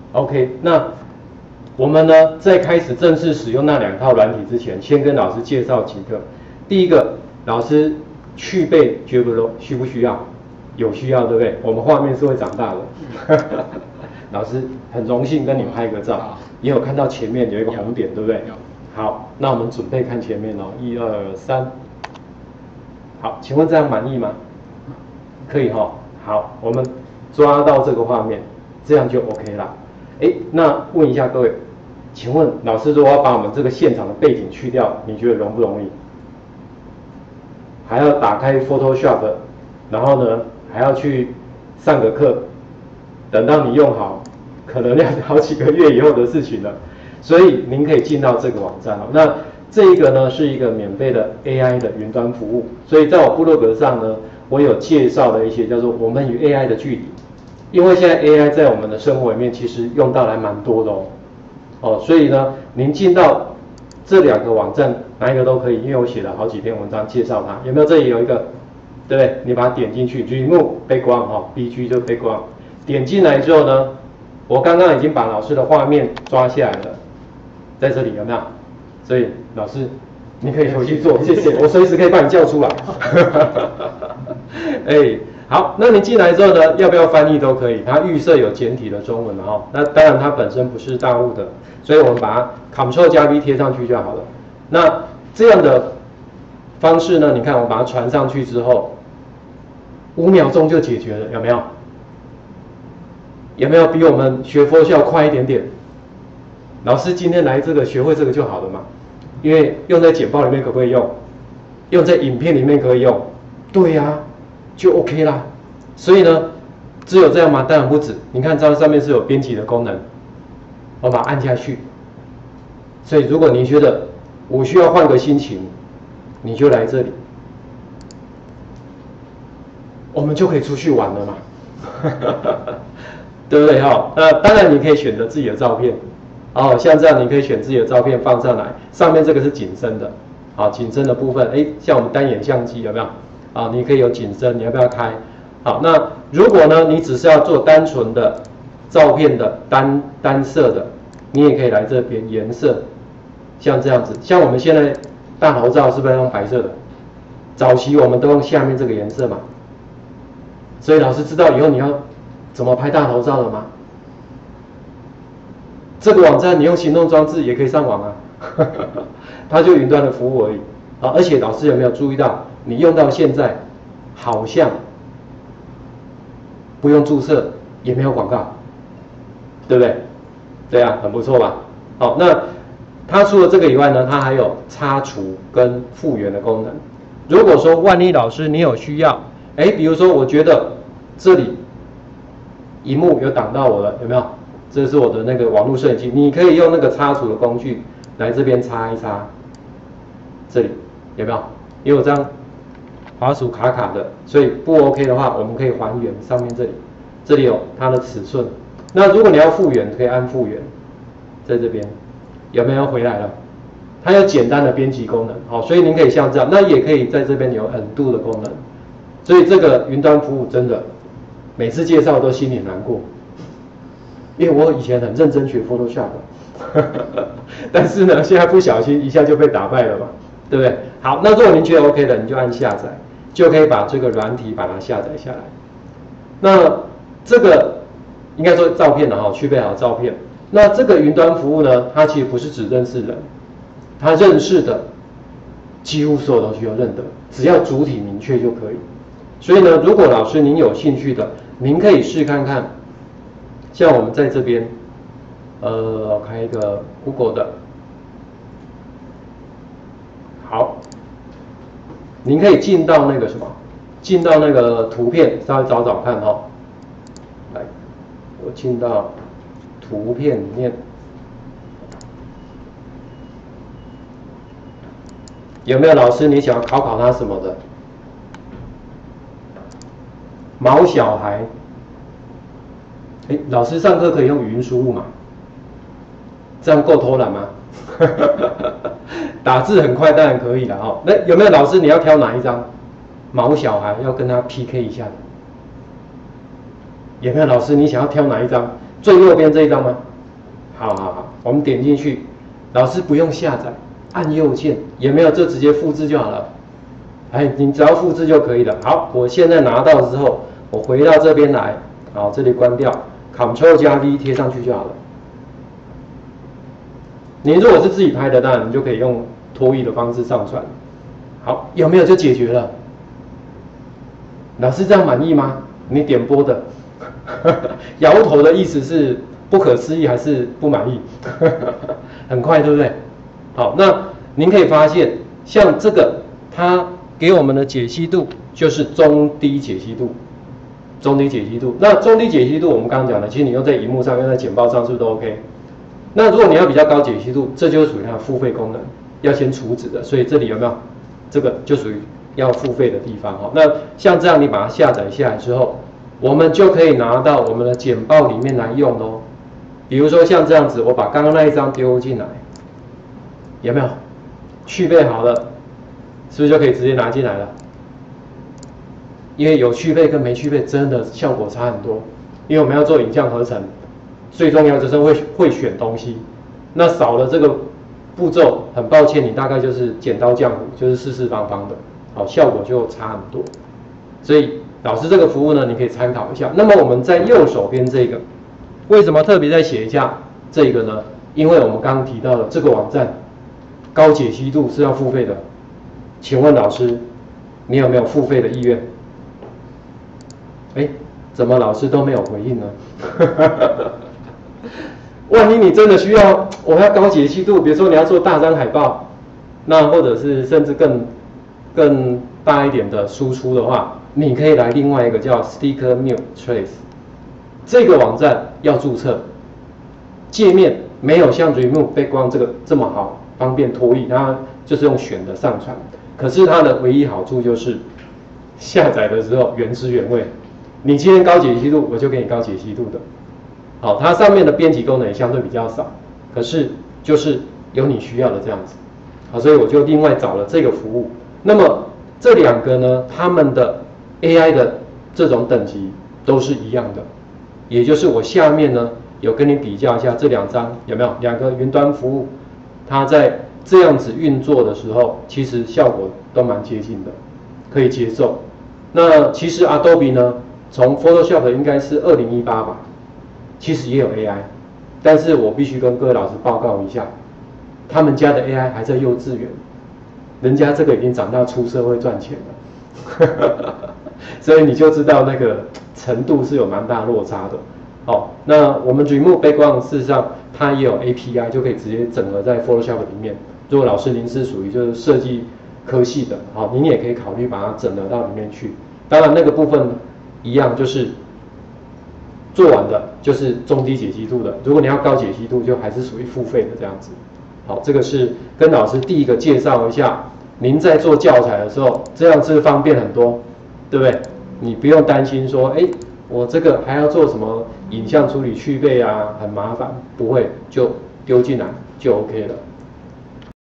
OK， 那我们呢在开始正式使用那2套软体之前，先跟老师介绍几个。第一个，老师去背觉不需不需要？有需要，对不对？我们画面是会长大的。老师很荣幸跟你拍个照，也有看到前面有一个红点，对不对？好，那我们准备看前面哦，1、2、3。好，请问这样满意吗？可以哈。好，我们抓到这个画面，这样就 OK 啦。那问一下各位，请问老师如果要把我们这个现场的背景去掉，你觉得容不容易？还要打开 Photoshop， 然后呢还要去上个课，等到你用好，可能要好几个月以后的事情了。所以您可以进到这个网站哦。那这一个呢是一个免费的 AI 的云端服务，所以在我部落格上呢，我有介绍了一些叫做我们与 AI 的距离。因为现在 AI 在我们的生活里面其实用到还蛮多的哦，所以呢，您进到这2个网站哪一个都可以，因为我写了好几篇文章介绍它。有没有？这里有一个，对不对？你把它点进去 ，Remove Background，BG 就是 Background。点进来之后呢，我刚刚已经把老师的画面抓下来了，在这里有没有？所以老师，你可以回去做，谢谢，我随时可以把你叫出来。好，那你进来之后呢，要不要翻译都可以，它预设有简体的中文哦。那当然它本身不是大陆的，所以我们把它 Ctrl+V 贴上去就好了。那这样的方式呢，你看我把它传上去之后，5秒钟就解决了，有没有？有没有比我们学Photoshop快一点点？老师今天来这个学会这个就好了嘛，因为用在简报里面可不可以用？用在影片里面可以用？对呀。就 OK 啦，所以呢，只有这样吗？当然不止。你看，这上面是有编辑的功能，我把它按下去。所以，如果你觉得我需要换个心情，你就来这里，我们就可以出去玩了嘛，对不对？那当然你可以选择自己的照片，像这样你可以选自己的照片放上来，上面这个是景深的，景深的部分，像我们单眼相机有没有？你可以有景深，你要不要开？好，那如果呢，你只是要做单纯的照片的单色的，你也可以来这边颜色，像这样子。像我们现在大头照是不是用白色的？早期我们都用下面这个颜色嘛。所以老师知道以后你要怎么拍大头照了吗？这个网站你用行动装置也可以上网啊，它就云端的服务而已。而且老师有没有注意到？你用到现在，好像不用注册，也没有广告，对不对？对啊，很不错吧？好，那它除了这个以外呢，它还有擦除跟复原的功能。如果说万一老师你有需要，比如说我觉得这里萤幕有挡到我了，有没有？这是我的那个网络摄影机，你可以用那个擦除的工具来这边擦一擦，这里有没有？因为我这样。滑鼠卡卡的，所以不 OK 的话，我们可以还原上面这里有它的尺寸。那如果你要复原，可以按复原，在这边有没有回来了？它有简单的编辑功能，所以您可以像这样，那也可以在这边有undo的功能。所以这个云端服务真的每次介绍都心里难过，因为我以前很认真学 Photoshop， 但是呢，现在不小心一下就被打败了嘛，对不对？好，那如果您觉得 OK 的，你就按下载。就可以把这个软体把它下载下来。那这个应该说照片的去备好照片。那这个云端服务呢，它其实不是只认识人，它认识的几乎所有东西都认得，只要主体明确就可以。所以呢，如果老师您有兴趣的，您可以试看看。像我们在这边，开一个 Google 的，好。您可以进到那个什么，进到那个图片，稍微找找看来，我进到图片里面，有没有老师你想要考他什么的？毛小孩，老师上课可以用语音输入嘛？这样够偷懒吗？打字很快当然可以了那有没有老师你要挑哪一张？毛小孩要跟他 PK 一下的？有没有老师你想要挑哪一张？ 最右边这一张吗？好，我们点进去，老师不用下载，按右键，有没有？就直接复制就好了。哎，你只要复制就可以了。好，我现在拿到之后，我回到这边来，好，这里关掉 ，Ctrl 加 V 贴上去就好了。你如果是自己拍的，当然你就可以用拖曳的方式上传。好，有没有就解决了？老师这样满意吗？你点播的，摇头的意思是不可思议还是不满意？很快，对不对？好，那您可以发现，像这个它给我们的解析度就是中低解析度，中低解析度。那中低解析度我们刚刚讲的，其实你用在荧幕上、用在简报上是不是都 OK？ 那如果你要比较高解析度，这就是属于它的付费功能，要先处置的。所以这里有没有？这个就属于要付费的地方哈。那像这样你把它下载下来之后，我们就可以拿到我们的简报里面来用咯。比如说像这样子，我把刚刚那一张丢进来，有没有？去背好了，是不是就可以直接拿进来了？因为有去背跟没去背真的效果差很多，因为我们要做影像合成，最重要就是会选东西，那少了这个步骤，很抱歉，你大概就是剪刀浆糊，就是四四方方的，好，效果就差很多。所以老师这个服务呢，你可以参考一下。那么我们在右手边这个，为什么特别再写一下这个呢？因为我们刚刚提到了这个网站高解析度是要付费的，请问老师，你有没有付费的意愿？哎，怎么老师都没有回应呢？万一你真的需要，我要高解析度，比如说你要做大张海报，那或者是甚至更大一点的输出的话，你可以来另外一个叫 Sticker Mule Trace， 这个网站要注册，界面没有像 Remove Background 这个这么好，方便拖曳，它就是用选的上传。可是它的唯一好处就是下载的时候原汁原味，你今天高解析度，我就给你高解析度的。好，它上面的编辑功能也相对比较少，可是就是有你需要的这样子。好，所以我就另外找了这个服务。那么这两个呢，他们的 AI 的这种等级都是一样的，也就是我下面呢有跟你比较一下这两张有没有两个云端服务，它在这样子运作的时候，其实效果都蛮接近的，可以接受。那其实 Adobe 呢，从 Photoshop 应该是2018吧。其实也有 AI， 但是我必须跟各位老师报告一下，他们家的 AI 还在幼稚园，人家这个已经长大出社会赚钱了，所以你就知道那个程度是有蛮大落差的。好，那我们 Remove Background 事实上它也有 API， 就可以直接整合在 Photoshop 里面。如果老师您是属于就是设计科系的，好，您也可以考虑把它整合到里面去。当然那个部分一样就是。做完的就是中低解析度的，如果你要高解析度，就还是属于付费的这样子。好，这个是跟老师第一个介绍一下，您在做教材的时候，这样是方便很多，对不对？你不用担心说，哎，我这个还要做什么影像处理去背啊，很麻烦，不会，就丢进来就 OK 了。